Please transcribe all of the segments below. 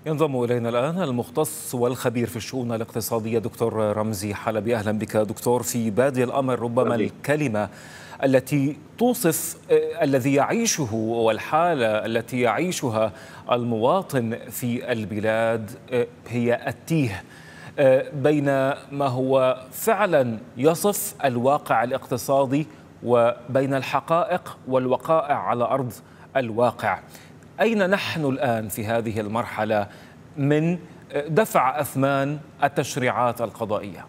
ينضم إلينا الآن المختص والخبير في الشؤون الاقتصادية دكتور رمزي حلبي. أهلا بك دكتور. في بادئ الأمر ربما الكلمة التي توصف الذي يعيشه والحالة التي يعيشها المواطن في البلاد هي التيه بين ما هو فعلا يصف الواقع الاقتصادي وبين الحقائق والوقائع على أرض الواقع. أين نحن الآن في هذه المرحلة من دفع أثمان التشريعات القضائية؟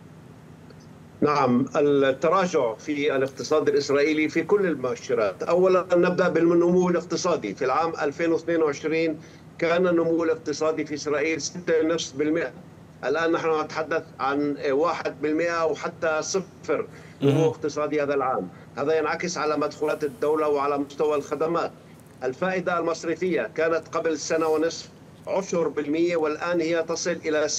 نعم، التراجع في الاقتصاد الإسرائيلي في كل المؤشرات. أولا نبدأ بالنمو الاقتصادي. في العام 2022 كان النمو الاقتصادي في إسرائيل 6.5%. الآن نحن نتحدث عن 1% وحتى صفر نمو اقتصادي هذا العام. هذا ينعكس على مدخولات الدولة وعلى مستوى الخدمات. الفائدة المصرفية كانت قبل سنة ونصف 10%، والآن هي تصل إلى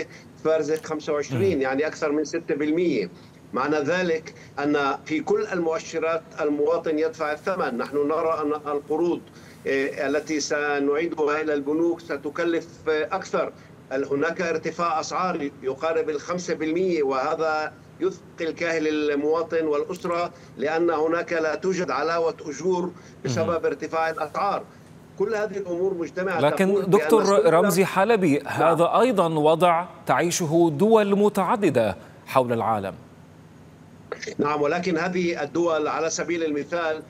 6.25، يعني أكثر من 6%. معنى ذلك أن في كل المؤشرات المواطن يدفع الثمن. نحن نرى أن القروض التي سنعيدها إلى البنوك ستكلف أكثر. هناك ارتفاع أسعار يقارب 5%، وهذا يثقل كاهل المواطن والأسرة، لأن هناك لا توجد علاوة أجور بسبب ارتفاع الأسعار. كل هذه الأمور مجتمعة. لكن دكتور رمزي حلبي، هذا أيضا وضع تعيشه دول متعددة حول العالم. نعم، ولكن هذه الدول على سبيل المثال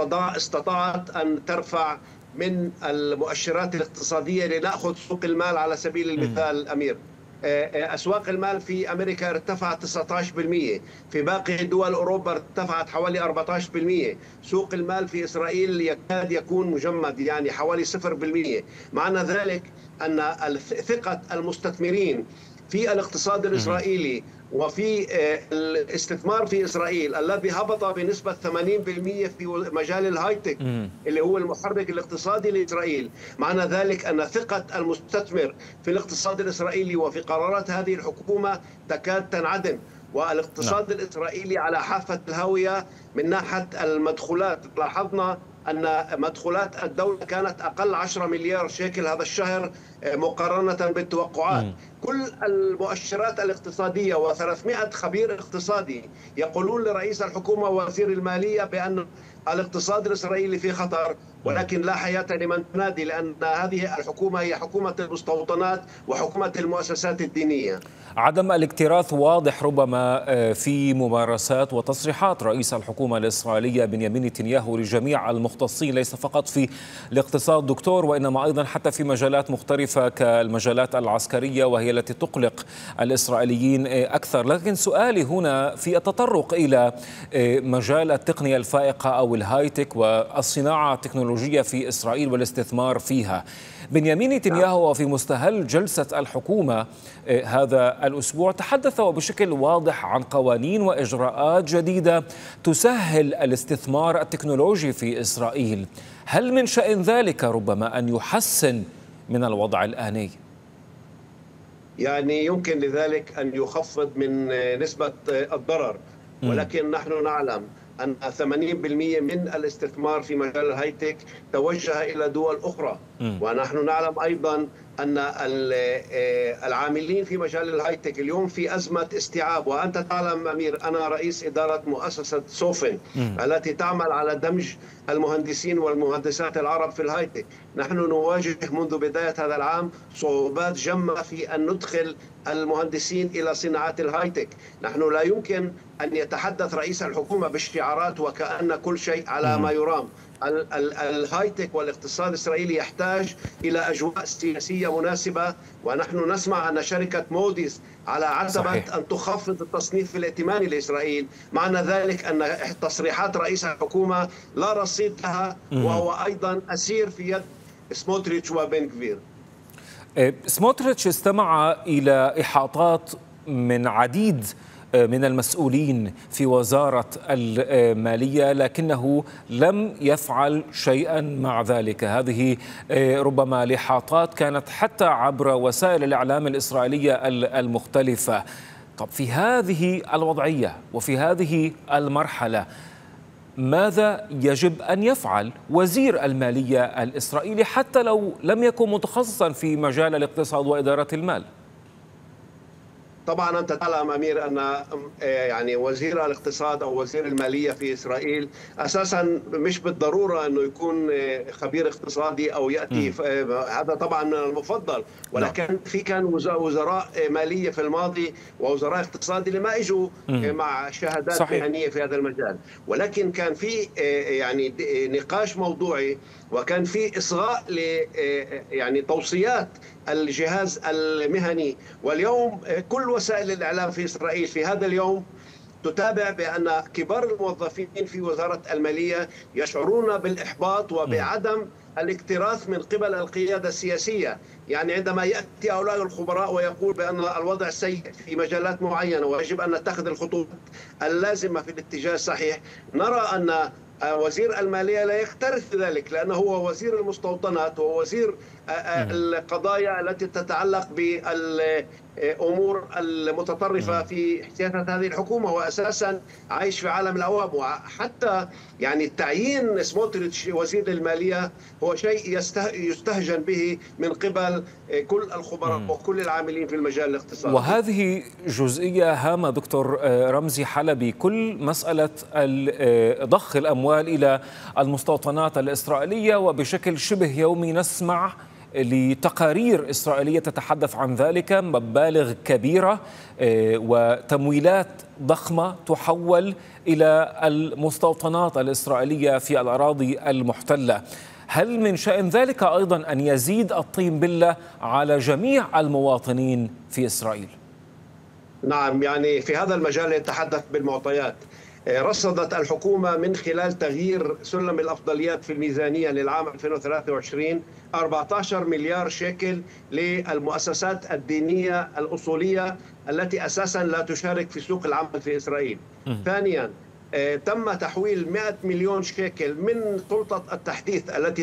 استطاعت أن ترفع من المؤشرات الاقتصادية. لنأخذ سوق المال على سبيل المثال أمير. أسواق المال في أمريكا ارتفعت 19%، في باقي دول أوروبا ارتفعت حوالي 14%. سوق المال في إسرائيل يكاد يكون مجمد، يعني حوالي 0%. معنى ذلك أن ثقة المستثمرين في الاقتصاد الإسرائيلي وفي الاستثمار في إسرائيل الذي هبط بنسبة 80% في مجال الهايتك اللي هو المحرك الاقتصادي لإسرائيل. معنى ذلك أن ثقة المستثمر في الاقتصاد الإسرائيلي وفي قرارات هذه الحكومة تكاد تنعدم. والاقتصاد الإسرائيلي على حافة الهاوية من ناحية المدخولات. لاحظنا أن مدخولات الدولة كانت أقل 10 مليار شيكل هذا الشهر مقارنة بالتوقعات. كل المؤشرات الاقتصادية و300 خبير اقتصادي يقولون لرئيس الحكومة ووزير المالية بأن الاقتصاد الإسرائيلي في خطر، ولكن لا حياة لمن تنادي، لأن هذه الحكومة هي حكومة المستوطنات وحكومة المؤسسات الدينية. عدم الاكتراث واضح ربما في ممارسات وتصريحات رئيس الحكومة الإسرائيلية بنيامين نتنياهو لجميع المختصين، ليس فقط في الاقتصاد دكتور، وإنما أيضا حتى في مجالات مختلفة كالمجالات العسكرية، وهي التي تقلق الإسرائيليين أكثر. لكن سؤالي هنا في التطرق إلى مجال التقنية الفائقة أو الهايتك والصناعة التكنولوجية في إسرائيل والاستثمار فيها. بنيامين نتنياهو في مستهل جلسة الحكومة هذا الأسبوع تحدث بشكل واضح عن قوانين وإجراءات جديدة تسهل الاستثمار التكنولوجي في إسرائيل. هل من شأن ذلك ربما أن يحسن من الوضع الآني؟ يعني يمكن لذلك أن يخفض من نسبة الضرر، ولكن نحن نعلم أن 80% من الاستثمار في مجال الهايتك توجه إلى دول أخرى. ونحن نعلم أيضا أن العاملين في مجال الهايتك اليوم في أزمة استيعاب. وأنت تعلم أمير، أنا رئيس إدارة مؤسسة سوفن التي تعمل على دمج المهندسين والمهندسات العرب في الهايتك. نحن نواجه منذ بداية هذا العام صعوبات جمة في أن ندخل المهندسين إلى صناعات الهايتك. نحن لا يمكن أن يتحدث رئيس الحكومة بالشعارات وكأن كل شيء على ما يرام. الهايتك والاقتصاد الإسرائيلي يحتاج إلى أجواء سياسية مناسبة، ونحن نسمع أن شركة موديس على عتبة أن تخفض التصنيف الائتماني لإسرائيل. معنى ذلك أن تصريحات رئيس الحكومة لا رصيد لها، وهو أيضا أسير في يد سموتريتش وبن غفير. سموتريتش استمع إلى إحاطات من عديد من المسؤولين في وزارة المالية، لكنه لم يفعل شيئا مع ذلك. هذه ربما لحاطات كانت حتى عبر وسائل الإعلام الإسرائيلية المختلفة. طب في هذه الوضعية وفي هذه المرحلة ماذا يجب أن يفعل وزير المالية الإسرائيلي حتى لو لم يكن متخصصا في مجال الاقتصاد وإدارة المال؟ طبعا أنت تعلم أمير أن يعني وزير الاقتصاد أو وزير المالية في إسرائيل أساسا مش بالضرورة أنه يكون خبير اقتصادي أو يأتي هذا طبعا من المفضل، ولكن في كان وزراء مالية في الماضي ووزراء اقتصادي اللي ما اجوا مع شهادات مهنية في هذا المجال، ولكن كان في يعني نقاش موضوعي وكان في إصغاء ل يعني توصيات الجهاز المهني. واليوم كل وسائل الإعلام في إسرائيل في هذا اليوم تتابع بأن كبار الموظفين في وزارة المالية يشعرون بالإحباط وبعدم الاكتراث من قبل القيادة السياسية. يعني عندما يأتي هؤلاء الخبراء ويقول بأن الوضع سيء في مجالات معينة ويجب أن نتخذ الخطوات اللازمة في الاتجاه الصحيح، نرى أن وزير المالية لا يكترث ذلك، لأنه هو وزير المستوطنات ووزير القضايا التي تتعلق بالأمور المتطرفة في سياسة هذه الحكومة، وأساسا عايش في عالم الأوهام. وحتى يعني تعيين سموتريتش وزير المالية هو شيء يستهجن به من قبل كل الخبراء وكل العاملين في المجال الاقتصادي. وهذه جزئية هامة دكتور رمزي حلبي، كل مسألة ضخ الأموال إلى المستوطنات الإسرائيلية، وبشكل شبه يومي نسمع لتقارير إسرائيلية تتحدث عن ذلك، مبالغ كبيرة وتمويلات ضخمة تحول إلى المستوطنات الإسرائيلية في الأراضي المحتلة. هل من شأن ذلك أيضا أن يزيد الطين بلة على جميع المواطنين في إسرائيل؟ نعم، يعني في هذا المجال يتحدث بالمعطيات. رصدت الحكومة من خلال تغيير سلم الأفضليات في الميزانية للعام 2023 14 مليار شيكل للمؤسسات الدينية الأصولية التي أساسا لا تشارك في سوق العمل في إسرائيل. ثانيا، تم تحويل 100 مليون شيكل من سلطة التحديث التي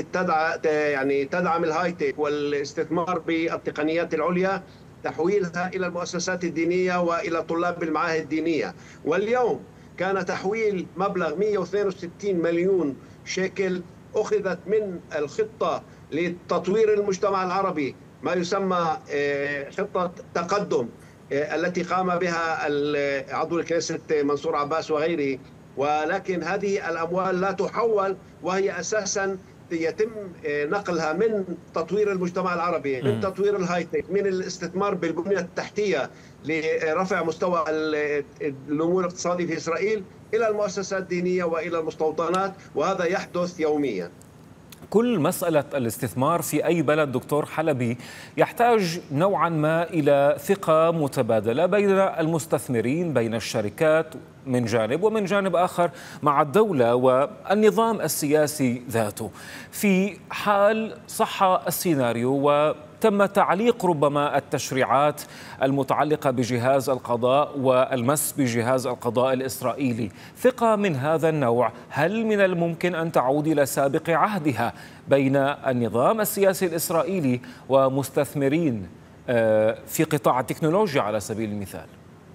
تدعم الهايتك والاستثمار بالتقنيات العليا، تحويلها إلى المؤسسات الدينية وإلى طلاب المعاهد الدينية. واليوم كان تحويل مبلغ 162 مليون شيكل أخذت من الخطة لتطوير المجتمع العربي، ما يسمى خطة تقدم، التي قام بها عضو الكنيسة منصور عباس وغيره. ولكن هذه الأموال لا تحول، وهي أساساً يتم نقلها من تطوير المجتمع العربي، من تطوير الهايتك، من الاستثمار بالبنية التحتية لرفع مستوى النمو الاقتصادي في إسرائيل، إلى المؤسسات الدينية وإلى المستوطنات، وهذا يحدث يومياً. كل مسألة الاستثمار في أي بلد دكتور حلبي يحتاج نوعا ما إلى ثقة متبادلة بين المستثمرين، بين الشركات من جانب، ومن جانب آخر مع الدولة والنظام السياسي ذاته. في حال صح السيناريو وتم تعليق ربما التشريعات المتعلقة بجهاز القضاء والمس بجهاز القضاء الإسرائيلي، ثقة من هذا النوع هل من الممكن أن تعود إلى سابق عهدها بين النظام السياسي الإسرائيلي ومستثمرين في قطاع التكنولوجيا على سبيل المثال؟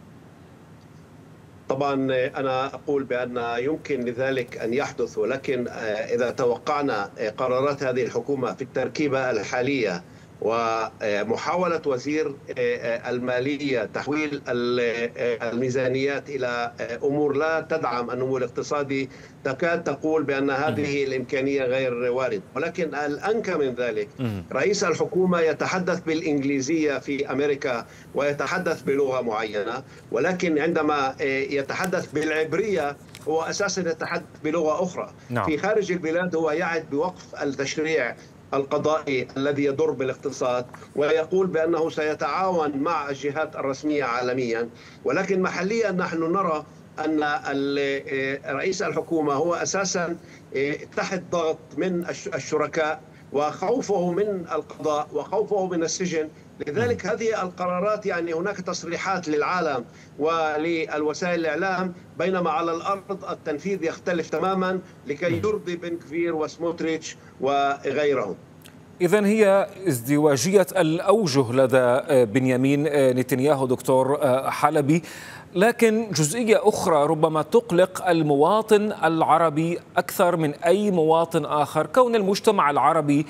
طبعا أنا أقول بأن يمكن لذلك أن يحدث، ولكن إذا توقعنا قرارات هذه الحكومة في التركيبة الحالية ومحاولة وزير المالية تحويل الميزانيات إلى أمور لا تدعم النمو الاقتصادي، تكاد تقول بأن هذه الإمكانية غير واردة. ولكن الأنكى من ذلك، رئيس الحكومة يتحدث بالإنجليزية في أمريكا ويتحدث بلغة معينة، ولكن عندما يتحدث بالعبرية هو أساسا يتحدث بلغة أخرى. في خارج البلاد هو يعد بوقف التشريع القضائي الذي يضر بالاقتصاد، ويقول بأنه سيتعاون مع الجهات الرسمية عالميا. ولكن محليا نحن نرى أن رئيس الحكومة هو أساسا تحت ضغط من الشركاء وخوفه من القضاء وخوفه من السجن. لذلك هذه القرارات، يعني هناك تصريحات للعالم وللوسائل الإعلام، بينما على الأرض التنفيذ يختلف تماما لكي يرضي بن كفير وسموتريتش وغيرهم. إذن هي ازدواجية الأوجه لدى بنيامين نتنياهو دكتور حلبي، لكن جزئية أخرى ربما تقلق المواطن العربي أكثر من أي مواطن آخر، كون المجتمع العربي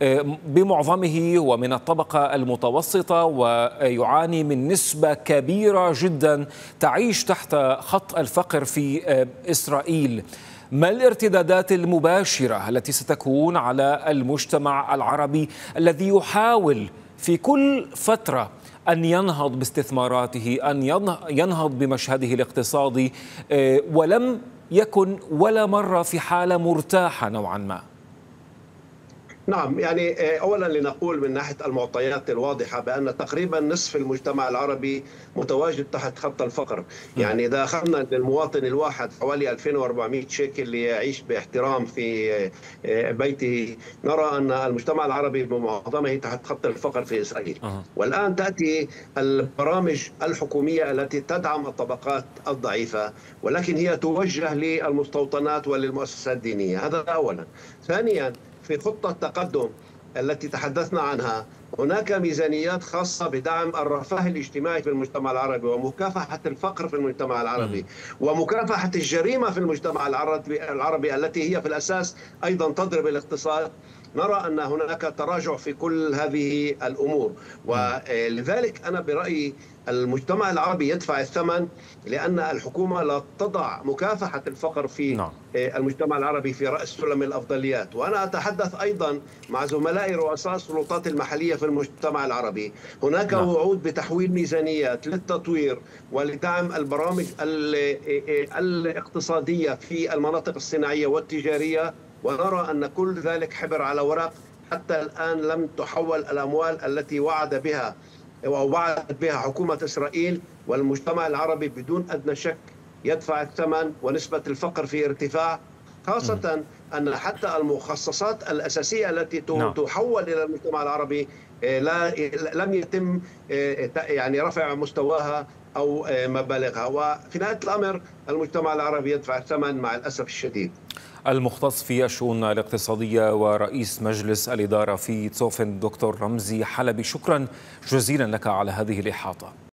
بمعظمه ومن الطبقة المتوسطة ويعاني من نسبة كبيرة جدا تعيش تحت خط الفقر في إسرائيل. ما الارتدادات المباشرة التي ستكون على المجتمع العربي الذي يحاول في كل فترة أن ينهض باستثماراته، أن ينهض بمشهده الاقتصادي، ولم يكن ولا مرة في حالة مرتاحة نوعا ما؟ نعم، يعني أولا لنقول من ناحية المعطيات الواضحة بأن تقريبا نصف المجتمع العربي متواجد تحت خط الفقر. يعني إذا أخذنا للمواطن الواحد حوالي 2400 شيكل ليعيش باحترام في بيته، نرى أن المجتمع العربي بمعظمه تحت خط الفقر في إسرائيل. والآن تأتي البرامج الحكومية التي تدعم الطبقات الضعيفة، ولكن هي توجه للمستوطنات وللمؤسسات الدينية. هذا أولا. ثانيا، في خطة التقدم التي تحدثنا عنها هناك ميزانيات خاصة بدعم الرفاه الاجتماعي في المجتمع العربي ومكافحة الفقر في المجتمع العربي ومكافحة الجريمة في المجتمع العربي التي هي في الأساس أيضا تضرب الاقتصاد. نرى أن هناك تراجع في كل هذه الأمور، ولذلك أنا برأيي المجتمع العربي يدفع الثمن، لأن الحكومة لا تضع مكافحة الفقر في المجتمع العربي في رأس سلم الأفضليات. وأنا أتحدث أيضا مع زملائي رؤساء السلطات المحلية في المجتمع العربي، هناك وعود بتحويل ميزانيات للتطوير ولدعم البرامج الاقتصادية في المناطق الصناعية والتجارية، ونرى أن كل ذلك حبر على ورق. حتى الآن لم تحول الأموال التي وعدت بها حكومة إسرائيل، والمجتمع العربي بدون أدنى شك يدفع الثمن، ونسبة الفقر في ارتفاع، خاصة أن حتى المخصصات الأساسية التي تحول إلى المجتمع العربي لم يتم يعني رفع مستواها أو مبالغها. وفي نهاية الأمر المجتمع العربي يدفع الثمن مع الأسف الشديد. المختص في الشؤون الاقتصادية ورئيس مجلس الإدارة في تسوفن دكتور رمزي حلبي، شكرا جزيلا لك على هذه الإحاطة.